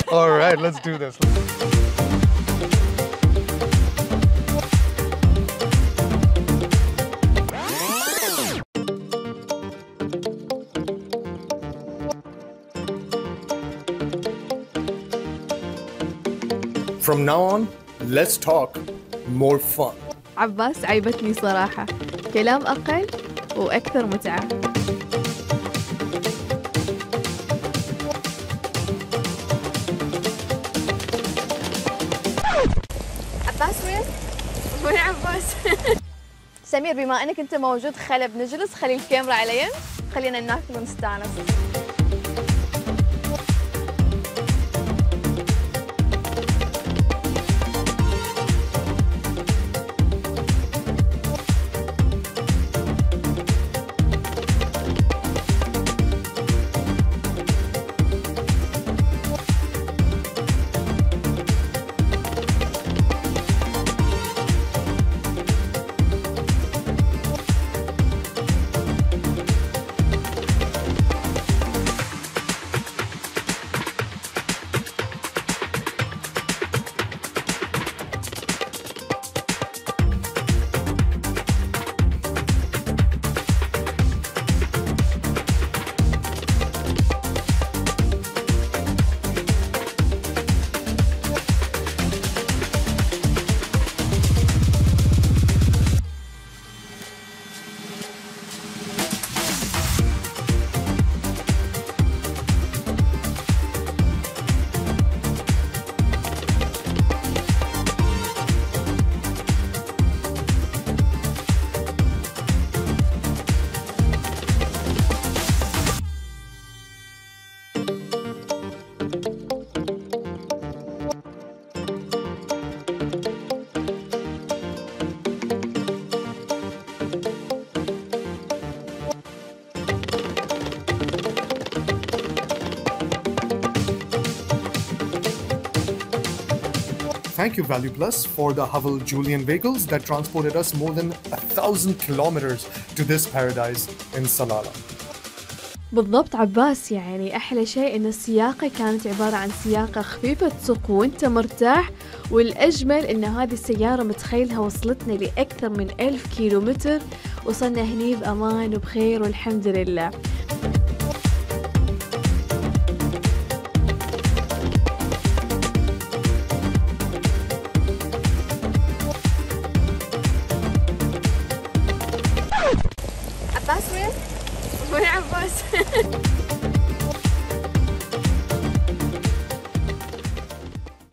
All right, let's do this. From now on, let's talk more fun. عباس عيبتني صراحة، كلام أقل وأكثر متعة. عباس وين؟ وين عباس؟ سمير بما أنك أنت موجود خلي بنجلس، خلي الكاميرا علي، خلينا ناكل ونستانس. Thank you, Value Plus, for the Haval Julian vehicles that transported us more than 1,000 kilometers to this paradise in Salalah. بالضبط عباس، يعني أحلى شيء إن السياقة كانت عبارة عن سياقة خفيفة تسوق وأنت مرتاح، والأجمل إن هذه السيارة متخيلها وصلتنا لأكثر من 1000 كيلومتر، وصلنا هني بأمان وبخير والحمد لله. عباس وين؟ وين عباس؟